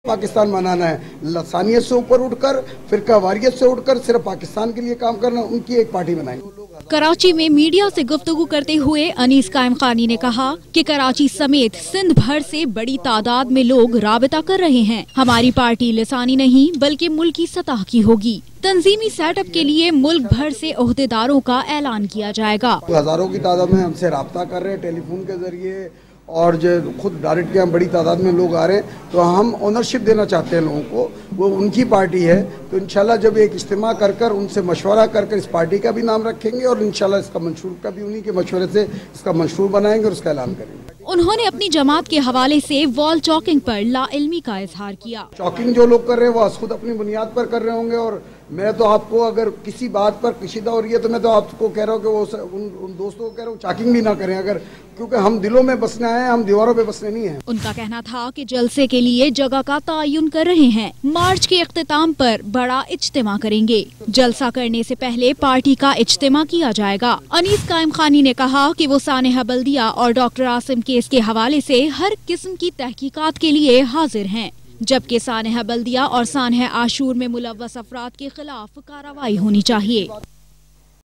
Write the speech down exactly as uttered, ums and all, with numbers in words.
पाकिस्तान बनाना है, लसानियत से ऊपर उठकर, फिरका वारियत से उठकर सिर्फ पाकिस्तान के लिए काम करना, उनकी एक पार्टी बनाएंगे। कराची में मीडिया से गुफ्तगू करते हुए अनीस कायम खानी ने कहा कि कराची समेत सिंध भर से बड़ी तादाद में लोग राबिता कर रहे हैं। हमारी पार्टी लिसानी नहीं बल्कि मुल्की सतह की होगी। तंजीमी सेटअप के लिए मुल्क भर से ओहदेदारों का ऐलान किया जाएगा। हजारों की तादाद में हमसे राब्ता कर रहे हैं टेलीफोन के जरिए, और जो खुद डायरेक्ट यहाँ बड़ी तादाद में लोग आ रहे हैं, तो हम ओनरशिप देना चाहते हैं लोगों को। वो उनकी पार्टी है, तो इंशाल्लाह जब एक इज्तिमा कर कर उनसे मशवरा कर कर इस पार्टी का भी नाम रखेंगे और इंशाल्लाह इसका मंशूर का भी उन्हीं के मशवरे से इसका मंशूर बनाएंगे और उसका ऐलान करेंगे। उन्होंने अपनी जमात के हवाले से वॉल चॉकिंग पर लाइल्मी का इजहार किया। चॉकिंग जो लोग कर रहे हैं वो खुद अपनी बुनियाद पर कर रहे होंगे, और मैं तो आपको अगर किसी बात पर कशीदा हो रही है तो मैं तो आपको कह रहा हूँ कि वो उन, उन दोस्तों को कह रहा हूँ चॉकिंग भी ना करें, अगर क्योंकि हम दिलों में बसने आए हैं, हम दीवारों पे बसने नहीं हैं। उनका कहना था कि जलसे के लिए जगह का तयन कर रहे हैं। मार्च के इख्तिताम पर बड़ा इज्तिमा करेंगे। जलसा करने से पहले पार्टी का इज्तिमा किया जाएगा। अनीस कायम खानी ने कहा कि वो सानेहा बल्दिया और डॉक्टर आसिम केस के हवाले से हर किस्म की तहकीकात के लिए हाजिर हैं, जबकि सानेहा बल्दिया और सानेहा आशूर में मुलव्वस अफराद के खिलाफ कार्रवाई होनी चाहिए।